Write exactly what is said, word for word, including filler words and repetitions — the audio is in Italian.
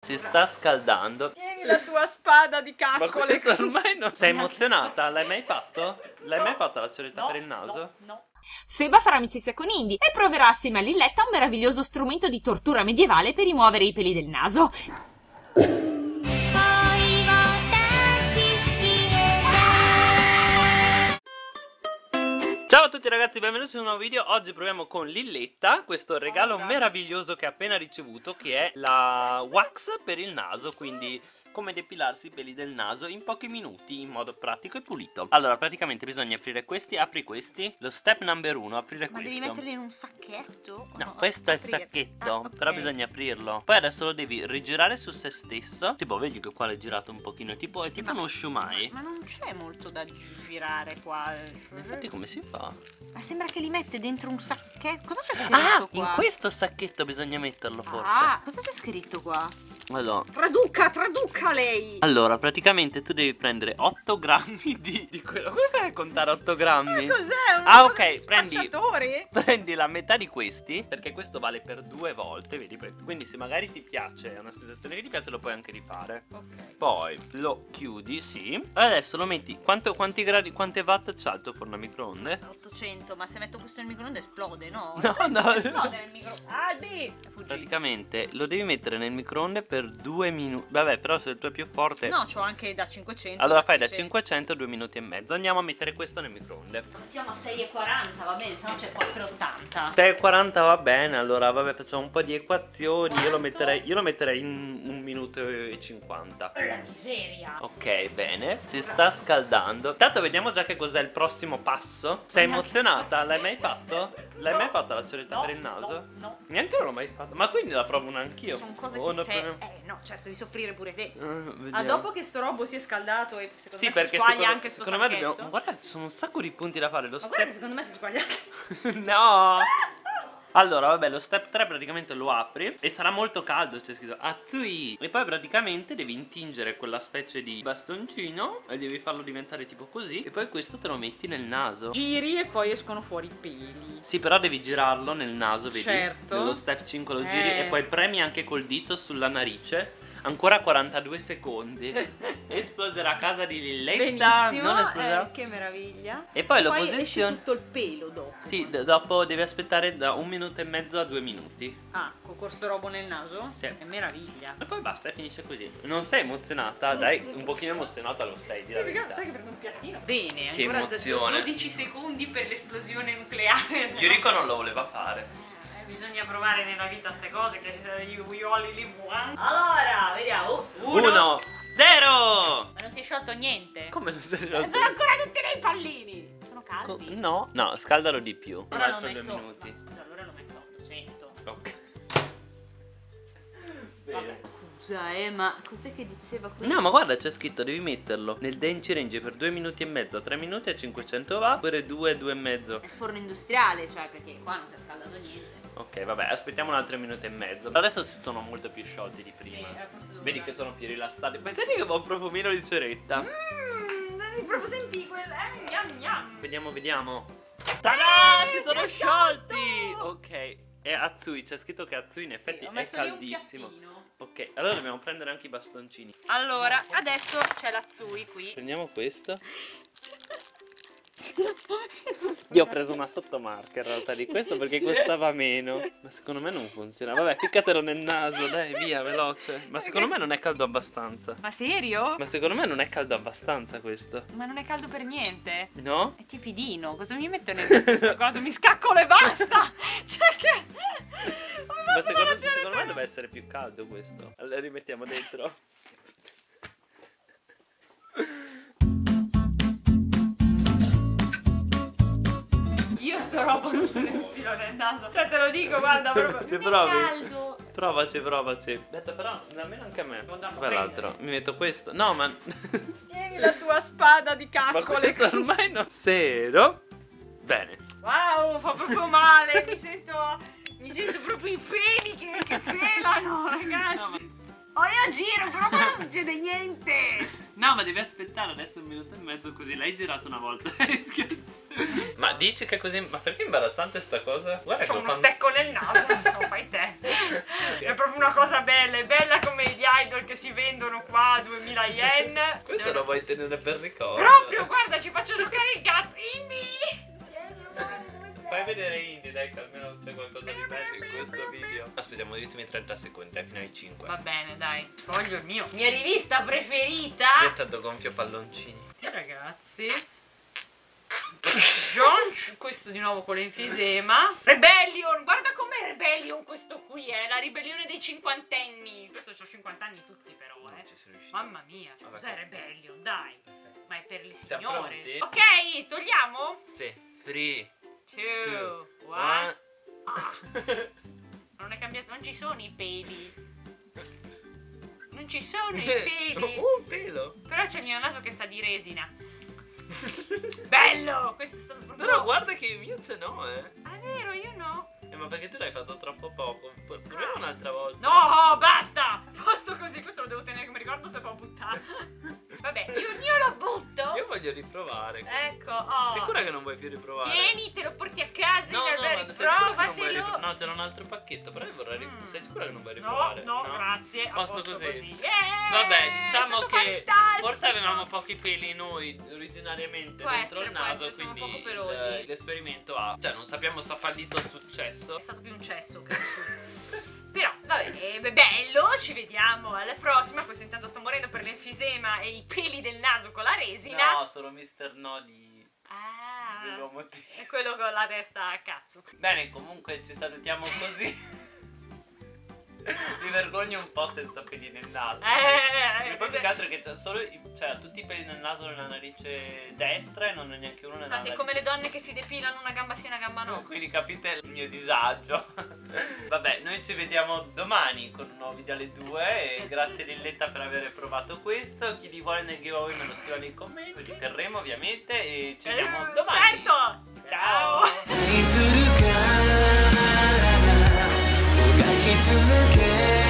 Si sta scaldando. Tieni la tua spada di Ma caccole. questo ormai non... Sei emozionata? L'hai mai fatto? L'hai mai fatta la ceretta No, per il naso? No, no. Seba farà amicizia con Indy e proverà assieme a Lilletta un meraviglioso strumento di tortura medievale per rimuovere i peli del naso. Ciao a tutti ragazzi, benvenuti in un nuovo video. Oggi proviamo con Lilletta questo regalo meraviglioso che ha appena ricevuto, che è la wax per il naso, quindi come depilarsi i peli del naso in pochi minuti in modo pratico e pulito. Allora praticamente bisogna aprire questi, apri questi. Lo step number uno, aprire Ma questo. devi metterli in un sacchetto? No, no, questo è il aprire. sacchetto, Ah, ok. però bisogna aprirlo. Poi adesso lo devi rigirare su se stesso. Tipo, vedi che qua l'hai girato un pochino, è tipo, è tipo Ma- uno shumai. Ma non c'è molto da girare qua. Infatti come si fa? Ma sembra che li mette dentro un sacchetto. Cosa c'è scritto Ah, qua? in questo sacchetto bisogna metterlo forse. Ah, cosa c'è scritto qua? Allora, Traduca, traduca lei! allora, praticamente tu devi prendere otto grammi di, di quello. Come fai a contare otto grammi? Ma cos'è? Una Ah, cosa ok, di prendi- spacciatori? Prendi la metà di questi, perché questo vale per due volte, vedi? Quindi se magari ti piace, è una situazione che ti piace, lo puoi anche rifare. Ok. Poi lo chiudi, sì. E adesso lo metti. Quanto, quanti gradi, quante watt c'ha il tuo forno a microonde? ottocento, ma se metto questo nel microonde esplode, no? No, no. Esplode nel microonde. Albi! È fuggito. Praticamente lo devi mettere nel microonde per due minuti. Vabbè, però se il tuo è più forte. No, c'ho anche da cinquecento. Allora fai da cinquecento a due minuti e mezzo. Andiamo a mettere questo nel microonde. Partiamo a sei e quaranta, va bene, sennò c'è quattro e ottanta. sei e quaranta va bene. Allora vabbè, facciamo un po' di equazioni. Io lo Quanto? metterei, io lo metterei in un minuto e cinquanta. La miseria. Ok, bene. Si sta scaldando. Tanto vediamo già che cos'è il prossimo passo. Sei emozionata? L'hai mai fatto? L'hai mai fatta la ceretta No, per il naso? no, no. Neanche non l'ho mai fatto. Ma quindi la provo anch'io. Sono cose Oh, che no, se... proviamo- Eh no, certo, devi soffrire pure te. Eh, vediamo. Ah, dopo che sto robo si è scaldato e secondo Sì, me perché si squaglia secondo, anche sto secondo me sacchetto. dobbiamo. Ma guarda, ci sono un sacco di punti da fare. Lo Ma guarda che step. secondo me si squaglia. No! Allora, vabbè, lo step tre praticamente lo apri e sarà molto caldo, c'è scritto Atsui. E poi praticamente devi intingere quella specie di bastoncino e devi farlo diventare tipo così. E poi questo te lo metti nel naso. Giri e poi escono fuori i peli. Sì, però devi girarlo nel naso, vedi? Certo. Nello step cinque lo giri Eh. e poi premi anche col dito sulla narice. Ancora quarantadue secondi. Esploderà a casa di Lilletta. Benissimo, Non esploderà. eh, che meraviglia. E poi lo Poi esce posizioni. tutto il pelo dopo. Sì, d- dopo devi aspettare da un minuto e mezzo a due minuti. Ah, con questo robo nel naso? Sì. È meraviglia. E poi basta, e finisce così. Non sei emozionata? Dai, un pochino emozionata lo sei, di la Sì, perché verità. aspetta che prendo un piattino. Bene, Che ancora emozione. dodici secondi per l'esplosione nucleare. Yuriko non lo voleva fare. Eh, bisogna provare nella vita queste cose che gli uioli li buon. Allora, vediamo. Uno, zero! Ma non si è sciolto niente. Come non sei Eh, riuscito? Sono ancora tutti nei pallini. Sono Co- caldi. No, no, scaldalo di più. Un Allora lo altro due metto. minuti. Ma scusa, allora lo metto a ottocento. Ok. Vabbè, Bene. scusa, eh, ma cos'è che diceva qui? No, ma guarda, c'è scritto devi metterlo nel dance range per due minuti e mezzo, tre minuti a cinquecento watt, oppure due, due e mezzo. È il forno industriale, cioè, perché qua non si è scaldato niente. Ok, vabbè, aspettiamo un altro minuto e mezzo. Adesso si sono molto più sciolti di prima. Sì, eh, forse dovrà- Vedi che sono più rilassati. Ma senti che ho un profumino di ceretta. Mmm, si proprio senti quel... Eh, gnam gnam. Vediamo, vediamo. Tada! Si si sono è sciolti! sciolto! Ok. E Atsui, c'è scritto che Atsui in effetti Ho è messo lì un caldissimo. piattino. Ok, allora dobbiamo prendere anche i bastoncini. Allora, adesso c'è l'Atsui qui. Prendiamo questo. Io ho preso una sottomarca in realtà di questo perché costava meno. Ma secondo me non funziona. Vabbè, ficcatelo nel naso, dai, via, veloce. Ma secondo me non è caldo abbastanza. Ma serio? Ma secondo me non è caldo abbastanza questo. Ma non è caldo per niente. No? È tipidino, cosa mi metto nel questa cosa? Mi scaccolo e basta! Cioè che... Come Ma posso secondo, mangiare secondo me te? deve essere più caldo questo. Allora rimettiamo dentro. Io sto roba non me ne infilo nel naso. Cioè te lo dico, guarda, proprio... Se non è provi. caldo. Provaci, provaci. Aspetta, però almeno anche a me. Lo andiamo a Poi l'altro. prendere. Mi metto questo. No, ma. Tieni la tua spada di Ma caccole. questo ormai non. Zero. Bene. Wow, fa proprio male, mi sento... Mi sento proprio i peli che, che pelano, ragazzi. No, ma... Oh, io giro, però non succede niente. no, ma devi aspettare adesso un minuto e mezzo così. L'hai girato una volta. Ma dici che è così. Ma perché è imbarazzante sta cosa? Guarda che C'ho lo uno fanno. stecco nel naso, non so, fai te. È proprio una cosa bella, è bella come gli si vendono qua duemila yen. Questo lo vuoi tenere per ricordo? Proprio, guarda, ci faccio giocare il gatto. Indy! Fai vedere Indy, dai, che almeno c'è qualcosa di bello in questo video. Aspettiamo gli ultimi trenta secondi, dai, fino ai cinque. Va bene, dai. Voglio il mio. Mia rivista preferita. Io tanto gonfio palloncini. Sì, ragazzi. John, questo di nuovo con l'enfisema. Rebellion, guarda com'è Rebellion questo qui, è la ribellione dei cinquantenni. Questo c'ho cinquanta anni tutti però, eh. Mamma mia, cioè, Vabbè, cos'è Rebellion? Dai. Ma è per le Siamo signore. pronti? Ok, togliamo? Sì. three, two, two, one. one. Non è cambiato, non ci sono i peli. Non ci sono i peli. Oh, un pelo. Però c'è il mio naso che sta di resina. Bello! Questo è stato proprio... Però guarda che io ce n'ho, eh. Ah, è vero, io no. Eh, ma perché tu l'hai fatto troppo poco? Pro- Proviamo un'altra volta. No, basta! Posto così, questo lo devo tenere come ricordo se può buttare. Vabbè, io, io lo butto. Io voglio riprovare. Ecco, oh. Sicura che non vuoi più riprovare? Tieni, te lo porti a casa No, in no, albergo. ma sei sicura che non vuoi Provatelo. riprovare? No, c'era un altro pacchetto, però io vorrei rip- Mm. Sei sicura che non vuoi No, riprovare? no, grazie. a Posto posto così. Yeah, Vabbè, è diciamo stato che fantastico. forse avevamo pochi peli noi originariamente Può dentro essere, il può naso, essere, siamo quindi poco pelosi. il- l'esperimento ha, cioè non sappiamo se ha fallito o successo. È stato più un cesso che un su. Però, vabbè, è bello, ci vediamo alla prossima. Questo intanto sta morendo per l'enfisema e i peli del naso con la resina. No, sono mister No di Ah, dell'uomo T. è quello con la testa a cazzo. Bene, comunque ci salutiamo così. Mi vergogno un po' senza peli nel naso. Eh, Il più che altro è che c'è solo i- cioè, ha tutti i peli nel naso nella narice destra e non ha neanche uno nella Infatti narice. è come le donne che si depilano una gamba sì una gamba no. Quindi capite il mio disagio. Vabbè, noi ci vediamo domani con un nuovo video alle due. E grazie Lilletta per aver provato questo. Chi li vuole nel giveaway me lo scriva nei commenti. Li terremo ovviamente. E ci vediamo Eh, domani. certo! Ciao! 愛するからもがき続け